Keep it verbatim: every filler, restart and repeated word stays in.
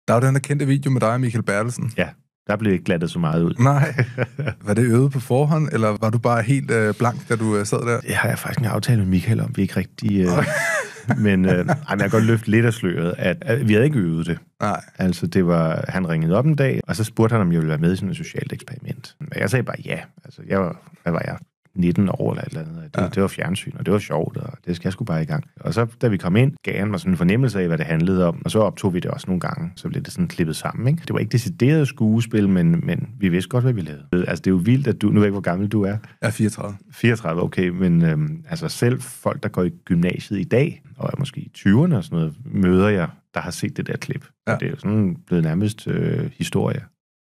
Der er jo den der kendte video med dig og Michael Bertelsen. Ja, der blev ikke glattet så meget ud. Nej. Var det øvet på forhånd, eller var du bare helt øh, blank, da du øh, sad der? Det har jeg faktisk en aftale med Michael om, vi ikke rigtig... Øh, men øh, jeg kan godt løfte lidt af sløret, at, at vi havde ikke øvet det. Nej. Altså, det var... Han ringede op en dag, og så spurgte han, om jeg ville være med i sådan et socialt eksperiment. Men jeg sagde bare ja. Altså, jeg var... Hvad var jeg? nitten år eller et eller andet. Det, ja. det var fjernsyn, og det var sjovt, og det skal jeg sgu bare i gang. Og så, da vi kom ind, gav han mig sådan en fornemmelse af, hvad det handlede om, og så optog vi det også nogle gange, så blev det sådan klippet sammen, ikke? Det var ikke decideret skuespil, men, men vi vidste godt, hvad vi lavede. Altså, det er jo vildt, at du... Nu ved jeg ikke, hvor gammel du er. Jeg er fireogtredive. fireogtredive, okay, men øhm, altså selv folk, der går i gymnasiet i dag, og er måske i tyverne og sådan noget, møder jeg, der har set det der klip. Ja. Og det er jo sådan blevet nærmest øh, historie.